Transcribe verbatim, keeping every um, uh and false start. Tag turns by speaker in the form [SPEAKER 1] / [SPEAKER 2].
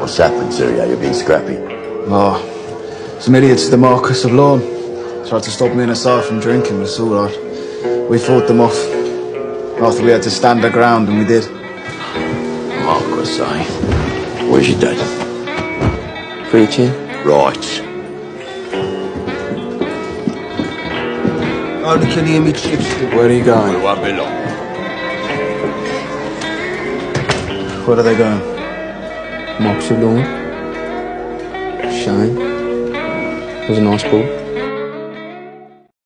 [SPEAKER 1] What's happened, Syria? You're being scrappy.
[SPEAKER 2] Oh, some idiots, the Marquis of Lawn, tried to stop me and Assar from drinking, but it's all right. We fought them off. After we had to stand our ground, and we did.
[SPEAKER 1] Marquis, eh? Where's your dad?
[SPEAKER 3] Preaching.
[SPEAKER 1] Right.
[SPEAKER 2] Oh, they can hear me chips. Where are you going?
[SPEAKER 1] It won't be long.
[SPEAKER 2] Where are they going?
[SPEAKER 3] Marquis of Lawn. Shine. It was a nice ball.